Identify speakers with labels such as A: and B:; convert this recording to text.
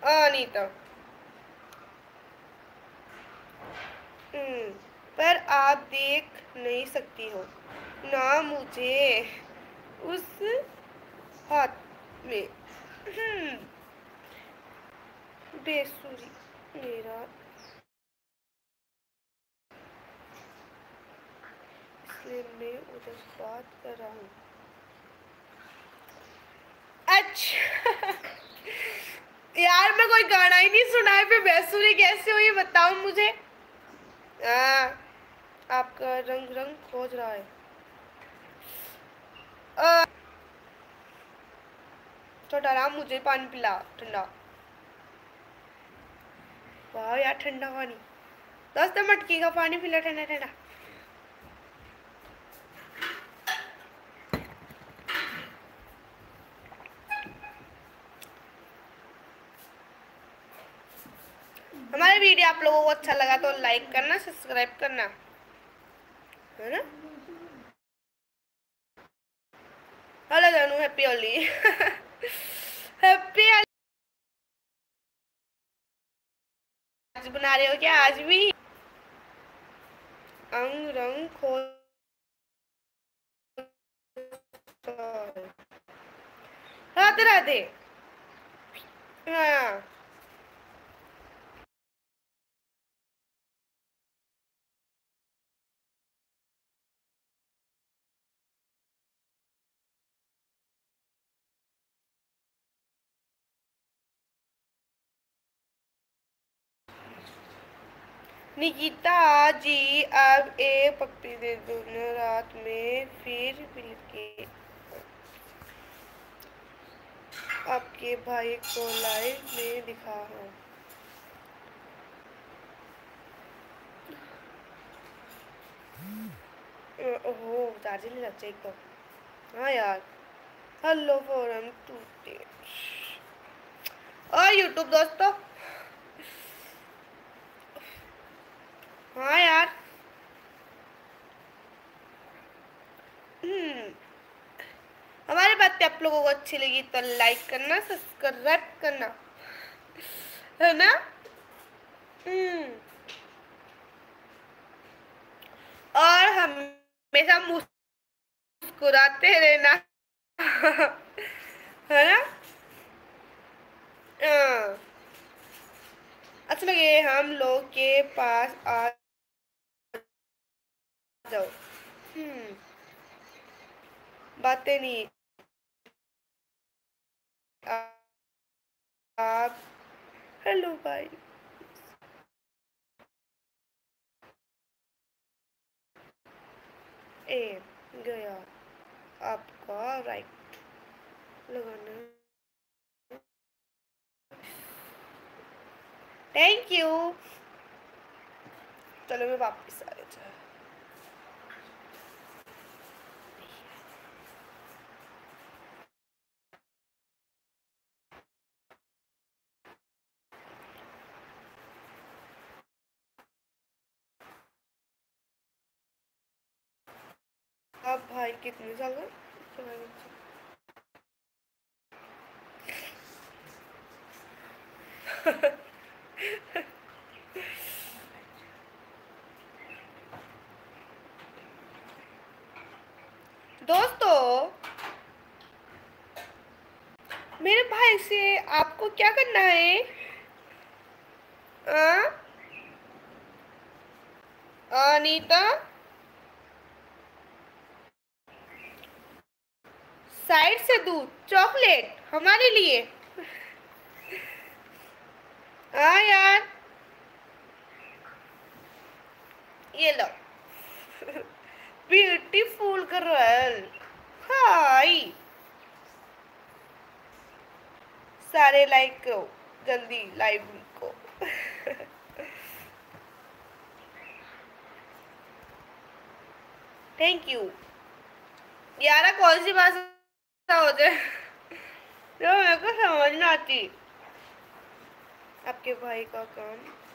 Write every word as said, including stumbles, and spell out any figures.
A: अनीता। हम्म, पर आप देख नहीं सकती हो ना मुझे उस हाथ में। हम्म, बेसुरी मेरा, इसलिए मैं उधर बात कर रहा हूँ। अच्छा यार मैं कोई गाना ही नहीं सुना है, फिर बेसुरी कैसे हुई बताओ मुझे। आ, आपका रंग रंग खोज रहा है। आ, छोटा राम मुझे पानी पिला ठंडा। वाह यार ठंडा पानी। दोस्त मटकी का पानी पिला ठंडा ठंडा। हमारा वीडियो आप लोगों को अच्छा लगा तो लाइक करना, सब्सक्राइब करना, है ना। हेलो जानू, हैप्पी होली। हैप्पी आज बना रहे हो क्या आज भी। अंग रंग खोज, राधे राधे। हाँ निकिता जी, अब एक पप्पी दे दो ना, रात में फिर मिलके आपके भाई को लाइव में दिखा हूँ। ओहो चार्जिंग नहीं लगता एक तो। हाँ यार, हेलो फोरम टूटे और यूट्यूब दोस्तों। हाँ यार। हम्म, हमारी बातें आप लोगों को अच्छी लगी तो लाइक करना, सब्सक्राइब करना, है ना। हम्म, और हमेशा मुस्कुराते रहना। है ना। हाँ, अच्छा लगे हम लोग के पास आ जाओ। हम्म, बातें नहीं, आ- आप, हेलो भाई। ए गया आपका राइट लगाना। Thank you. चलो मैं वापस आ रही हूँ। आप भाई कितने साल का। दोस्तों, मेरे भाई से आपको क्या करना है। आ? अनीता, साइड से दूध चॉकलेट हमारे लिए। हाँ यार, ये लो। Beautiful girl. हाय, सारे लाइक करो जल्दी लाइव को। Thank you. यारा कौन सी भाषा हो जाए जो मेरे को समझ में आती। आपके भाई का काम